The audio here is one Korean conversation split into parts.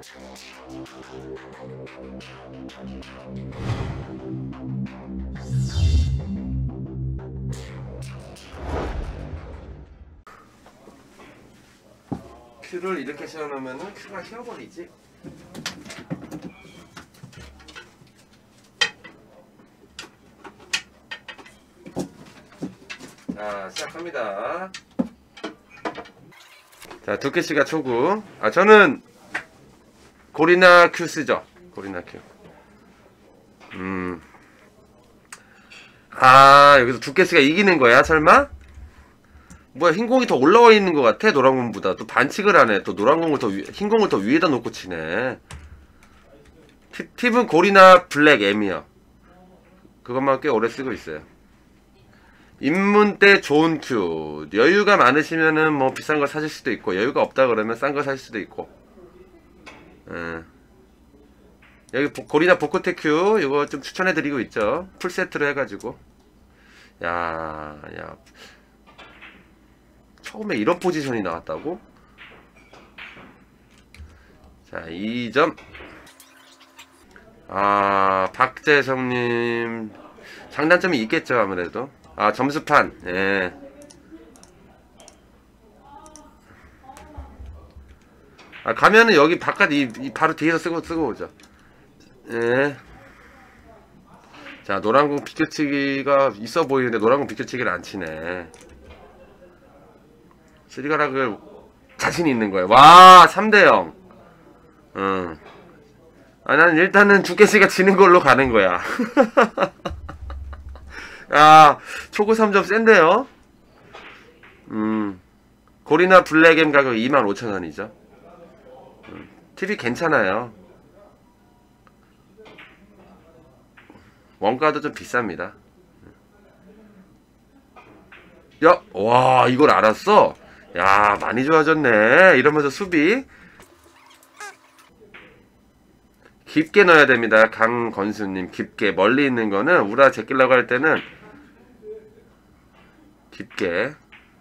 큐를 이렇게 세워놓으면은 큐가 휘어버리지. 자, 시작합니다. 자, 두께씨가 초구. 아, 저는 고리나 큐 쓰죠. 고리나 큐. 아, 여기서 두께씨가 이기는 거야, 설마? 뭐야, 흰공이 더 올라와 있는 것 같아, 노란공보다. 또 반칙을 하네. 또 노란공을 더 흰공을 더 위에다 놓고 치네. 팁은 고리나 블랙 M이요. 그것만 꽤 오래 쓰고 있어요. 입문 때 좋은 큐. 여유가 많으시면은 뭐 비싼 거 사실 수도 있고, 여유가 없다 그러면 싼 거 살 수도 있고. 여기 고리나 보코테 큐 이거 좀 추천해드리고 있죠. 풀세트로 해가지고. 야. 처음에 이런 포지션이 나왔다고? 자, 2점. 아, 박재성님. 장단점이 있겠죠, 아무래도. 아, 점수판. 예. 아, 가면은 여기 바깥 바로 뒤에서 쓰고 오죠. 예. 자, 노란공 비껴치기가 있어 보이는데 노란공 비껴치기를 안 치네. 쓰리가락을 자신 있는 거예요. 와, 3대0. 아, 나는 일단은 두께씨가 지는 걸로 가는 거야. 아, 초구 3점 센데요? 고리나 블랙엠 가격 25,000원이죠. TV 괜찮아요. 원가도 좀 비쌉니다. 야, 와, 이걸 알았어? 야, 많이 좋아졌네. 이러면서 수비. 깊게 넣어야 됩니다. 강건수님, 깊게. 멀리 있는 거는, 우라 제끼려고 할 때는, 깊게.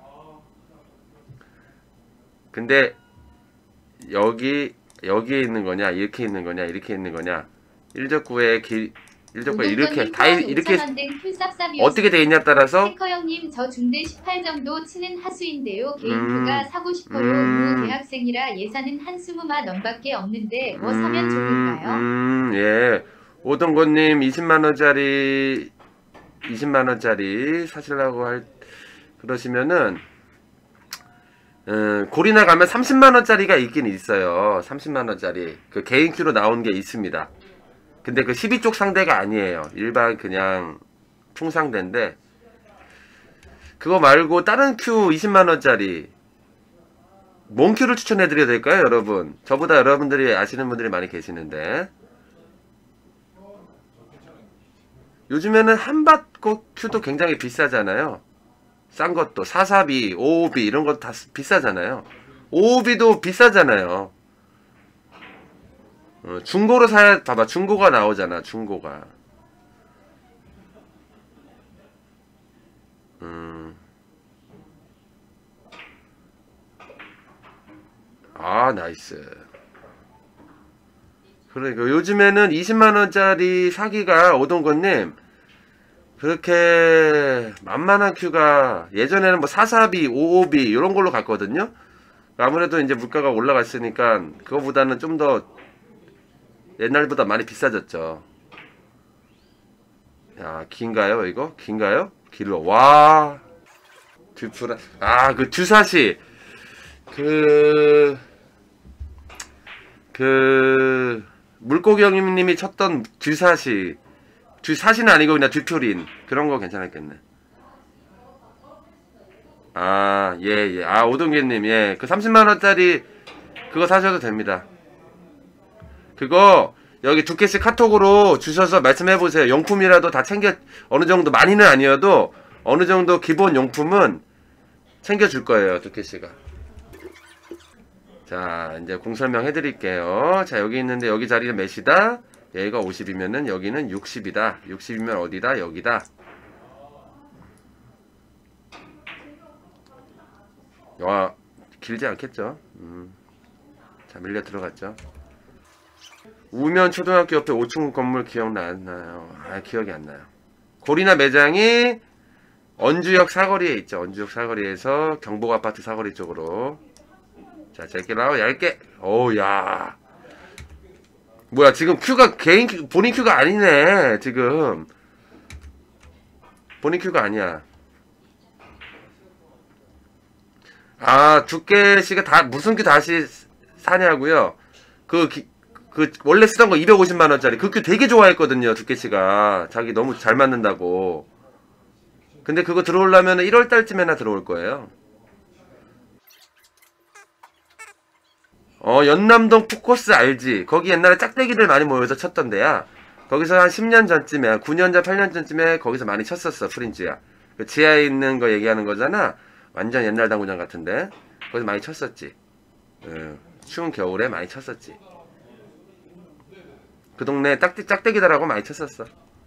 근데, 여기에 있는 거냐, 이렇게 있는 거냐, 이렇게 있는 거냐. 1적구에 이렇게 다 이렇게 어떻게 돼 있냐 따라서 해커 형님 저 중대 18 정도 치는 하수인데요. 개인표가 사고 싶어요. 무 대학생이라 예산은 한 20만 원밖에 없는데 뭐 사면 좋을까요? 예. 오동건님 20만원짜리 사시려고 그러시면은 고리나 가면 30만원짜리가 있긴 있어요. 30만원짜리 그 개인 큐로 나온 게 있습니다. 근데 그 12쪽 상대가 아니에요. 일반 그냥 풍상대인데 그거 말고 다른 큐 20만원짜리 뭔 큐를 추천해드려야 될까요, 여러분? 저보다 여러분들이 아시는 분들이 많이 계시는데 요즘에는 한밭꽃 큐도 굉장히 비싸잖아요. 싼 것도 442, 552 이런 거 다 비싸잖아요. 552도 비싸잖아요. 중고로 사야, 봐봐, 중고가 나오잖아, 중고가. 아, 나이스. 그러니까 요즘에는 20만원짜리 사기가, 오동건님, 그렇게 만만한 큐가, 예전에는 뭐 442, 552 이런 걸로 갔거든요. 아무래도 이제 물가가 올라갔으니까, 그거보다는 좀 더, 옛날보다 많이 비싸졌죠. 야, 긴가요, 이거? 긴가요? 길러. 와. 듀프라. 아, 그 듀사시. 물고기 형님이 쳤던 듀사시. 듀사시는 아니고 그냥 듀표린. 그런 거 괜찮았겠네. 아, 예. 아, 오동계님, 예. 그 30만원짜리 그거 사셔도 됩니다. 그거 여기 두께씩 카톡으로 주셔서 말씀해보세요. 용품이라도 다 챙겨, 어느 정도, 많이는 아니어도 어느 정도 기본 용품은 챙겨줄 거예요, 두께씨가. 자, 이제 공 설명해드릴게요. 자, 여기 있는데 여기 자리는 몇이다? 얘가 50이면은 여기는 60이다. 60이면 어디다? 여기다. 와, 길지 않겠죠? 자, 밀려 들어갔죠. 우면 초등학교 옆에 5층 건물 기억나나요? 아, 기억이 안 나요. 고리나 매장이 언주역 사거리에 있죠. 언주역 사거리에서 경복 아파트 사거리 쪽으로. 자, 제끼라고 얇게. 오, 야. 뭐야, 지금 큐가 개인 큐, 본인 큐가 아니네. 지금 본인 큐가 아니야. 아, 두께씨가 다 무슨 큐 다시 사냐고요? 그 원래 쓰던 거 250만 원짜리 그 큐 되게 좋아했거든요. 두께씨가 자기 너무 잘 맞는다고. 근데 그거 들어오려면 1월 달쯤에나 들어올 거예요. 연남동 푸코스 알지? 거기 옛날에 짝대기들 많이 모여서 쳤던 데야. 거기서 한 10년 전쯤에, 9년 전, 8년 전쯤에 거기서 많이 쳤었어, 프린즈야. 그 지하에 있는 거 얘기하는 거잖아. 완전 옛날 당구장 같은데. 거기서 많이 쳤었지. 추운 겨울에 많이 쳤었지. 그 동네 짝대기들하고 많이 쳤었어.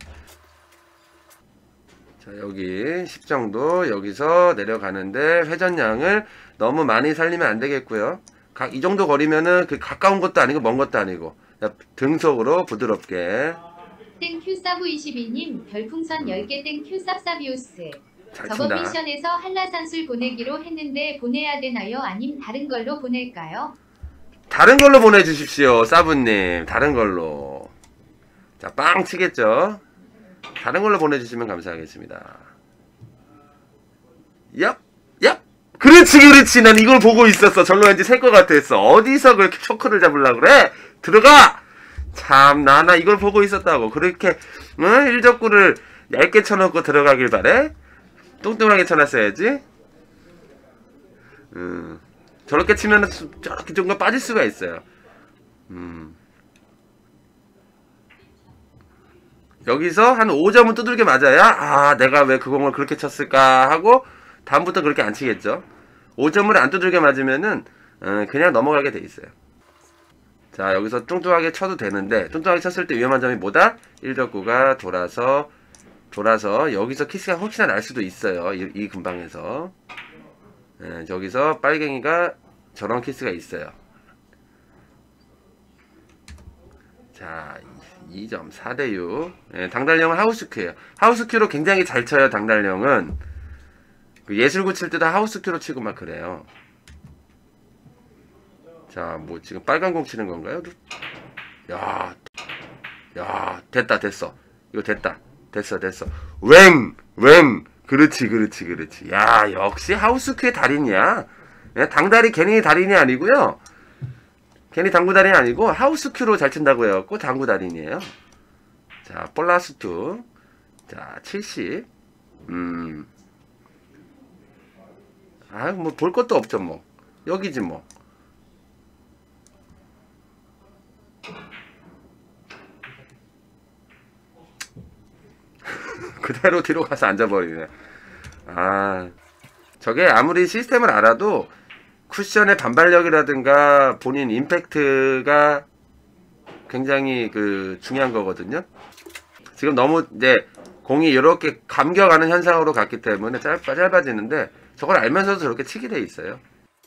자, 여기 십정도 여기서 내려가는데 회전량을 너무 많이 살리면 안 되겠고요. 이 정도 거리면은 그 가까운 것도 아니고 먼 것도 아니고 등속으로 부드럽게. 땡큐 사부22님 별풍선 10개 땡큐 쌉사비오스. 잘 저번 친다. 미션에서 한라산술 보내기로 했는데 보내야 되나요? 아님 다른 걸로 보낼까요? 다른 걸로 보내주십시오, 사부님. 다른 걸로. 자, 빵 치겠죠? 다른 걸로 보내주시면 감사하겠습니다. 얍! 얍! 그렇지, 그렇지. 난 이걸 보고 있었어. 절로 왠지 셀 것 같았어. 어디서 그렇게 초크를 잡으려고 그래? 들어가! 참, 나 이걸 보고 있었다고. 그렇게, 응? 일적구를 얇게 쳐놓고 들어가길 바래? 뚱뚱하게 쳐놨어야지? 저렇게 치면은 저렇게 좀 빠질 수가 있어요. 여기서 한 5점은 두들겨 맞아야, 아, 내가 왜 그 공을 그렇게 쳤을까 하고, 다음부터 그렇게 안 치겠죠. 5점을 안 두들겨 맞으면은, 그냥 넘어가게 돼 있어요. 자, 여기서 뚱뚱하게 쳐도 되는데, 뚱뚱하게 쳤을 때 위험한 점이 뭐다? 1적구가 돌아서, 여기서 키스가 혹시나 날 수도 있어요. 이 근방에서. 저기서 빨갱이가 저런 키스가 있어요. 자, 2점, 4대6. 당달령은 하우스큐예요. 하우스큐로 굉장히 잘 쳐요, 당달령은. 그 예술구 칠 때도 하우스큐로 치고 막 그래요. 자, 뭐 지금 빨간 공 치는 건가요? 야, 됐어. 이거 됐다. 됐어. 그렇지. 야, 역시 하우스큐의 달인이야. 당달이 괜히 달인이 아니고요. 괜히 당구 달인이 아니고 하우스큐로 잘 친다고 해갖고 당구 달인이에요. 자, 볼라스 2. 자, 70. 뭐 볼 것도 없죠, 뭐. 여기지 뭐. 그대로 뒤로 가서 앉아버리네. 아, 저게 아무리 시스템을 알아도 쿠션의 반발력이라든가 본인 임팩트가 굉장히 중요한 거거든요. 지금 너무 이제 공이 이렇게 감겨가는 현상으로 갔기 때문에 짧아지는데 저걸 알면서도 저렇게 치게 돼 있어요.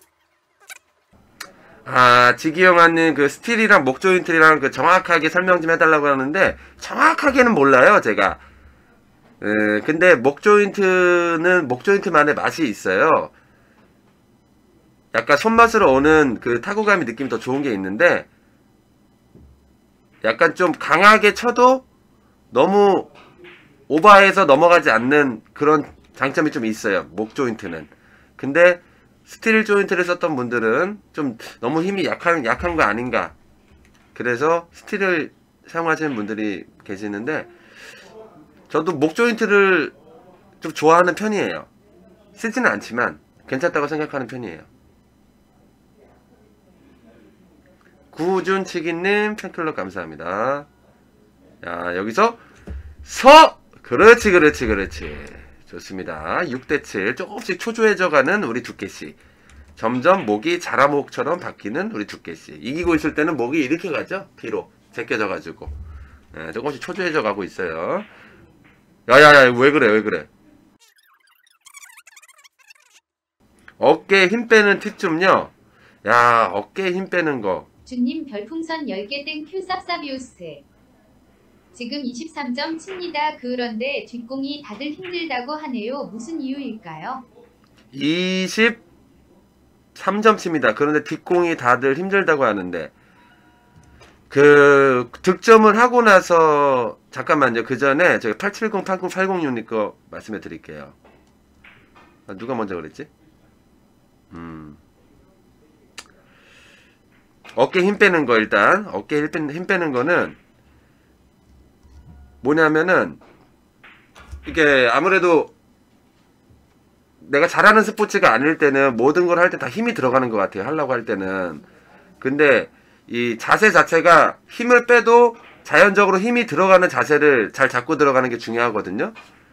아, 지기영아님 그 스틸이랑 목 조인트랑 그 정확하게 설명 좀 해달라고 하는데 정확하게는 몰라요, 제가. 근데 목 조인트는 목 조인트만의 맛이 있어요. 약간 손맛으로 오는 그 타구감이 느낌이 더 좋은 게 있는데 약간 좀 강하게 쳐도 너무 오버해서 넘어가지 않는 그런 장점이 좀 있어요, 목 조인트는. 근데 스틸 조인트를 썼던 분들은 좀 너무 힘이 약한 거 아닌가. 그래서 스틸을 사용하시는 분들이 계시는데 저도 목 조인트를 좀 좋아하는 편이에요. 쓰지는 않지만 괜찮다고 생각하는 편이에요. 구준치기님 팬클럽 감사합니다. 자, 여기서 그렇지. 좋습니다. 6대7 조금씩 초조해져가는 우리 두께씨. 점점 목이 자라목처럼 바뀌는 우리 두께씨. 이기고 있을 때는 목이 이렇게 가죠. 뒤로 제껴져가지고 조금씩 초조해져 가고 있어요. 야야야, 왜 그래. 어깨에 힘 빼는 팁 좀요. 야, 어깨에 힘 빼는 거 주님 별풍선 10개 땡큐 쌉쌉이오스. 지금 23점 칩니다. 그런데 뒷공이 다들 힘들다고 하네요. 무슨 이유일까요? 23점 칩니다. 그런데 뒷공이 다들 힘들다고 하는데 그 득점을 하고 나서 잠깐만요. 그 전에 저기 870, 806님 거 말씀해 드릴게요. 누가 먼저 그랬지? 어깨 힘 빼는 거 일단 어깨 힘 빼는 거는 뭐냐면은 이게 아무래도 내가 잘하는 스포츠가 아닐 때는 모든 걸 할 때 다 힘이 들어가는 것 같아요. 하려고 할 때는. 근데 이 자세 자체가 힘을 빼도 자연적으로 힘이 들어가는 자세를 잘 잡고 들어가는 게 중요하거든요.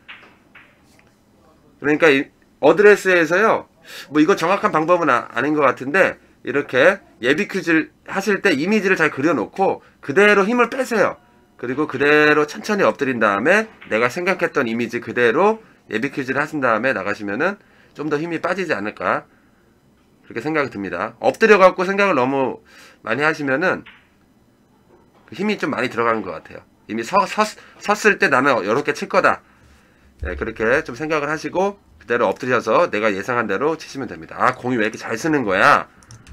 그러니까 이 어드레스에서요. 뭐 이거 정확한 방법은 아닌 것 같은데 이렇게 예비 퀴즈를 하실 때 이미지를 잘 그려놓고 그대로 힘을 빼세요. 그리고 그대로 천천히 엎드린 다음에 내가 생각했던 이미지 그대로 예비 퀴즈를 하신 다음에 나가시면은 좀 더 힘이 빠지지 않을까 그렇게 생각이 듭니다. 엎드려 갖고 생각을 너무 많이 하시면은 힘이 좀 많이 들어가는 것 같아요. 이미 섰을 때 나는 이렇게 칠 거다. 네, 그렇게 좀 생각을 하시고 그대로 엎드려서 내가 예상한 대로 치시면 됩니다. 아, 공이 왜 이렇게 잘 쓰는 거야?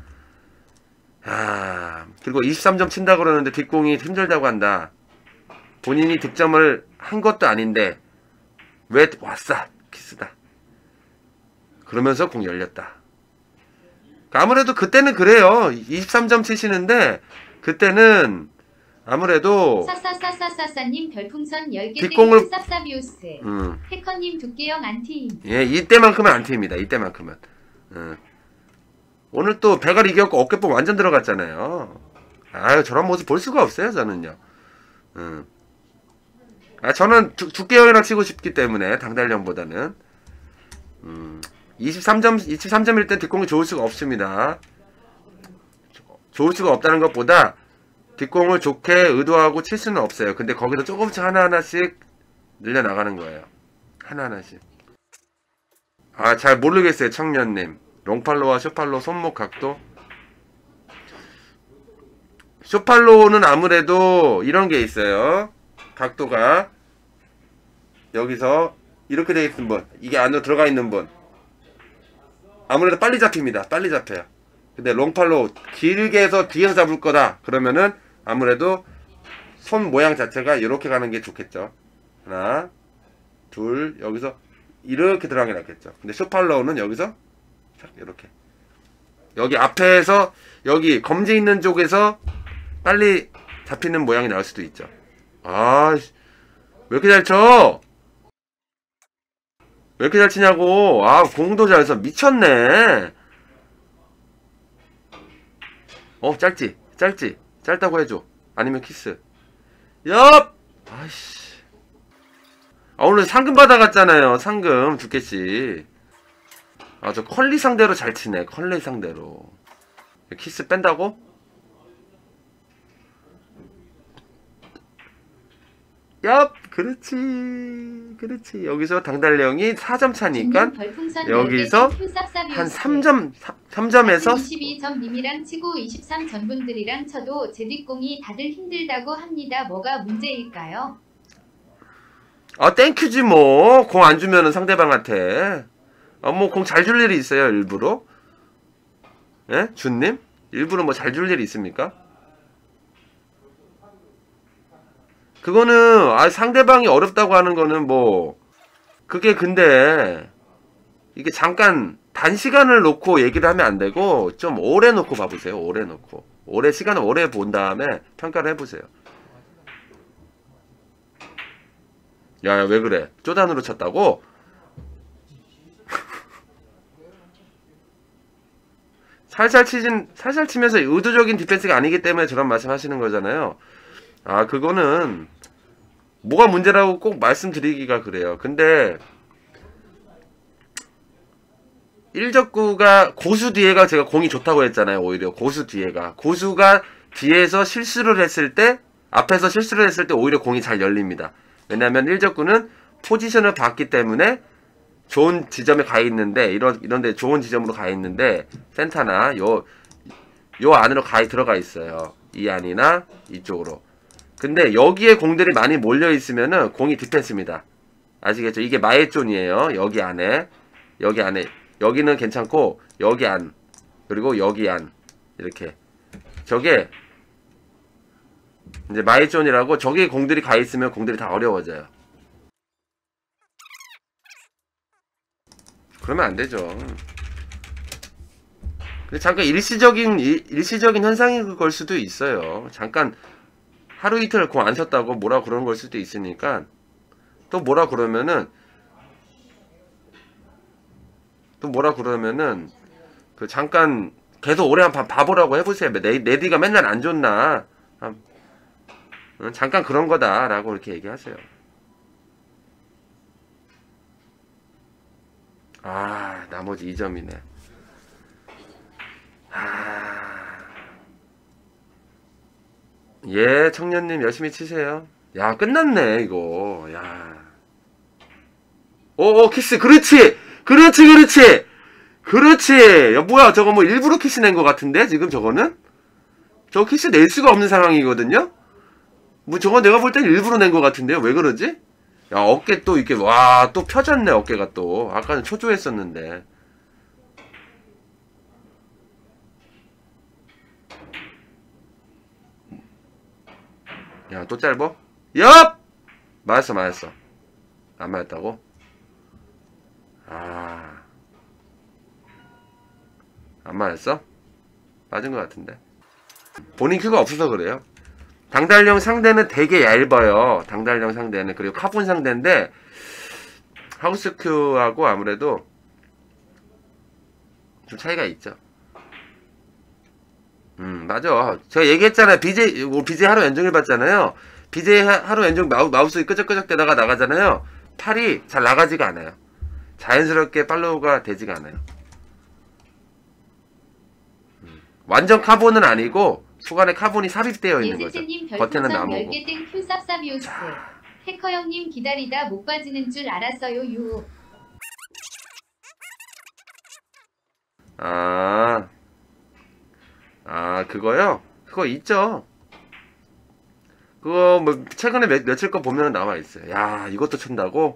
아, 그리고 23점 친다 그러는데 뒷공이 힘들다고 한다. 본인이 득점을 한 것도 아닌데 왜 왔어? 키스다. 그러면서 공 열렸다. 아무래도 그때는 그래요. 23점 치시는데 그때는 아무래도 싸싸싸싸싸님 별풍선 10개 뒷공을 땡큐 쌉쌉이오스. 해커님 두께형 안티임. 예, 이때만큼은 안티입니다. 이때만큼은. 오늘 또 배가 이겼고 어깨뽕 완전 들어갔잖아요. 아유, 저런 모습 볼 수가 없어요, 저는요. 아, 저는 두께형이랑 치고 싶기 때문에 당달령보다는 23점일 때 뒷공이 좋을 수가 없습니다. 좋을 수가 없다는 것보다 뒷공을 좋게 의도하고 칠 수는 없어요. 근데 거기서 조금씩 하나하나씩 늘려나가는 거예요. 하나하나씩. 아, 잘 모르겠어요, 청년님. 롱팔로와 쇼팔로 손목 각도. 쇼팔로는 아무래도 이런 게 있어요. 각도가 여기서 이렇게 되어 있는 분, 이게 안으로 들어가 있는 분 아무래도 빨리 잡힙니다. 빨리 잡혀요. 근데 롱팔로 길게 해서 뒤에서 잡을 거다 그러면은 아무래도 손 모양 자체가 이렇게 가는 게 좋겠죠. 하나 둘 여기서 이렇게 들어가는 게 낫겠죠. 근데 쇼팔로우는 여기서 이렇게 여기 앞에서 여기 검지 있는 쪽에서 빨리 잡히는 모양이 나올 수도 있죠. 아, 왜 이렇게 잘 쳐? 왜 이렇게 잘 치냐고. 아, 공도 잘 써. 미쳤네. 짧지? 짧지? 짧다고 해줘. 아니면 키스. 엽! 아이씨. 아, 오늘 상금 받아갔잖아요. 상금 2개씩. 아, 저 컬리 상대로 잘 치네. 컬리 상대로. 키스 뺀다고? 얍! 그렇지. 그렇지. 여기서 당달령이 4점 차니까 여기서 한 3점에서 22점 님이랑 치고 23 전분들이랑 쳐도 제 뒷공이 다들 힘들다고 합니다. 뭐가 문제일까요? 아, 땡큐지 뭐. 공 안 주면은 상대방한테. 아, 뭐 공 잘 줄 일이 있어요, 일부러? 예? 준님? 일부러 뭐 잘 줄 일이 있습니까? 그거는 상대방이 어렵다고 하는 거는 뭐 그게 근데 이게 잠깐 단시간을 놓고 얘기를 하면 안 되고 좀 오래 놓고 봐보세요. 오래 놓고 시간을 오래 본 다음에 평가를 해보세요. 야, 왜 그래? 쪼단으로 쳤다고? 살살 치면서 의도적인 디펜스가 아니기 때문에 저런 말씀 하시는 거잖아요. 아, 그거는 뭐가 문제라고 꼭 말씀드리기가 그래요. 근데 1적구가 고수 뒤에가 제가 공이 좋다고 했잖아요. 오히려 고수 고수가 뒤에서 실수를 했을 때 앞에서 실수를 했을 때 오히려 공이 잘 열립니다. 왜냐하면 1적구는 포지션을 봤기 때문에 좋은 지점에 가 있는데 이런데 좋은 지점으로 가 있는데 센터나 요 요 안으로 가히 들어가 있어요. 이 안이나 이쪽으로. 근데 여기에 공들이 많이 몰려 있으면은 공이 디펜스입니다. 아시겠죠? 이게 마에존이에요. 여기 안에. 여기 안에. 여기는 괜찮고 여기 안. 그리고 여기 안. 이렇게. 저게 이제 마에존이라고 저기에 공들이 가 있으면 공들이 다 어려워져요. 그러면 안 되죠. 근데 잠깐 일시적인 현상인 걸 수도 있어요. 잠깐 하루 이틀 공 안 섰다고 뭐라 그러는 걸 수도 있으니까 또 뭐라 그러면은 그 잠깐 계속 오래 한번 봐보라고 해보세요. 내디가 맨날 안 좋나. 잠깐 그런 거다라고 이렇게 얘기하세요. 아, 나머지 2점이네. 예, 청년님 열심히 치세요. 야, 끝났네 이거. 야. 오, 키스. 그렇지. 야, 뭐야, 저거 뭐 일부러 키스 낸 것 같은데 지금 저거는? 저 키스 낼 수가 없는 상황이거든요. 뭐 저거 내가 볼 땐 일부러 낸 것 같은데요. 왜 그러지? 야, 어깨 또 이렇게 와, 또 펴졌네 어깨가 또. 아까는 초조했었는데. 야, 또 짧어? 얍! 맞았어. 안 맞았다고? 아, 안 맞았어? 맞은 것 같은데. 본인 큐가 없어서 그래요. 당달령 상대는 되게 얇아요. 당달령 상대는. 그리고 카본 상대인데 하우스 큐하고 아무래도 좀 차이가 있죠. 맞아. 제가 얘기했잖아요. BJ 하루 연종일 봤잖아요. BJ 하루 연종 마우스 끄적끄적 대다가 나가잖아요. 팔이 잘 나가지가 않아요. 자연스럽게 팔로우가 되지가 않아요. 완전 카본은 아니고 후간에 카본이 삽입되어 있는 거죠. 겉에는 나무고. 해커 형님 기다리다 못 빠지는 줄 알았어요. 유. 그거요? 그거 있죠. 그거 뭐 최근에 며칠 거 보면 나와 있어요. 야, 이것도 춘다고?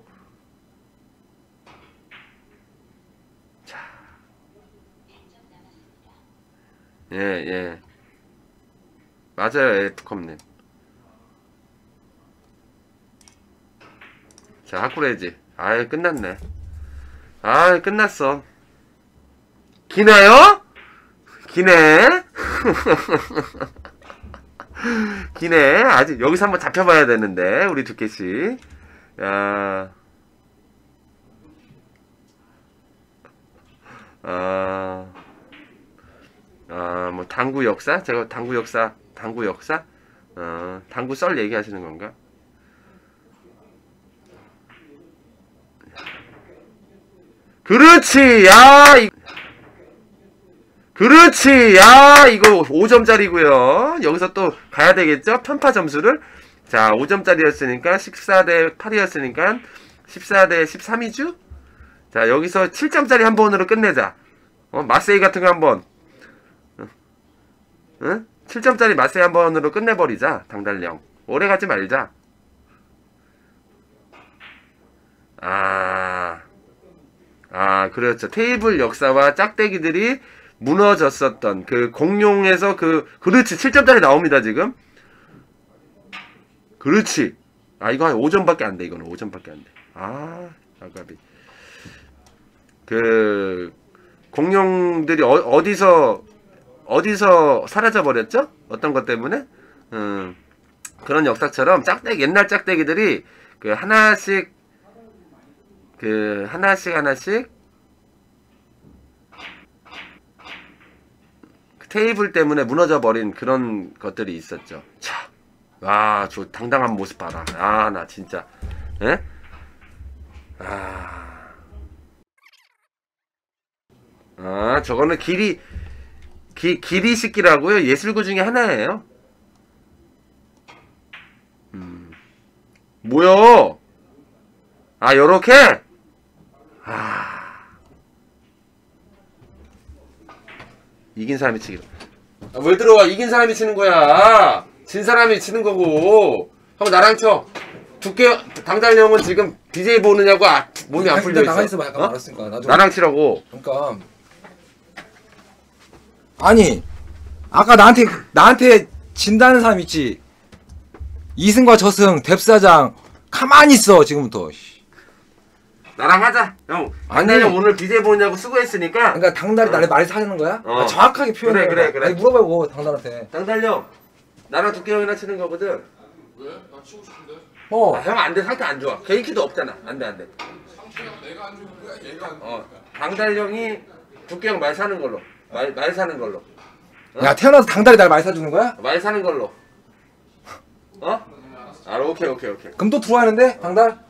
자. 예. 맞아요, F컵님. 자, 하쿠레지. 아이, 끝났네. 아이, 끝났어. 기나요? 기네? 기네. 아직 여기서 한번 잡혀봐야 되는데, 우리 두께씨. 야. 뭐, 당구 역사? 제가 당구 역사? 당구 썰 얘기하시는 건가? 그렇지! 그렇지! 야, 이거 5점짜리고요. 여기서 또 가야 되겠죠? 편파 점수를. 자, 5점짜리였으니까 14대 8이었으니까 14대 13이죠? 자, 여기서 7점짜리 한 번으로 끝내자. 마세이 같은 거 한 번. 응? 7점짜리 마세이 한 번으로 끝내버리자. 당달령. 오래 가지 말자. 그렇죠. 테이블 역사와 짝대기들이 무너졌었던 그 공룡에서 그렇지. 7점짜리 나옵니다, 지금. 그렇지. 이거 한 5점밖에 안 돼, 이거는. 5점밖에 안 돼. 아깝이. 공룡들이 어디서 사라져 버렸죠? 어떤 것 때문에? 그런 역사처럼 옛날 짝대기들이 하나씩 테이블 때문에 무너져 버린 그런 것들이 있었죠. 차, 저 당당한 모습 봐라. 나 진짜, 예? 저거는 길이 씻기라고요. 예술구 중에 하나예요. 뭐요? 요렇게? 이긴 사람이 치기로. 아, 왜 들어와? 이긴 사람이 치는 거야. 진 사람이 치는 거고. 형 나랑 쳐. 두께 당달령은 지금 BJ 보느냐고 몸이 안 풀려 있어. 나가 있어봐. 약간 어? 알았으니까 나도. 나랑 치라고. 그러니까 아니 아까 나한테 진다는 사람 있지. 이승과 저승 뎁사장 가만히 있어 지금부터. 나랑 하자. 형 당달령 오늘 BJ 보느냐고 수고했으니까. 그러니까 당달이 나를 말이 사는 거야? 어. 아, 정확하게 표현해. 그래. 아니, 물어봐요 당달한테. 당달령 나랑 두께 형이랑 치는 거거든. 왜? 나 치고 싶은데. 어. 아, 형 안 돼. 상태 안 좋아. 개인 키도 없잖아. 안 돼. 상태가 내가 안 좋은 거야? 얘가 안 좋은 거야? 당달령이 두께 형 말 사는 걸로. 말 사는 걸로. 야 태어나서 당달이 날 많이 사주는 거야? 말 사는 걸로. 어? 오케이. 그럼 또 들어와는데 당달?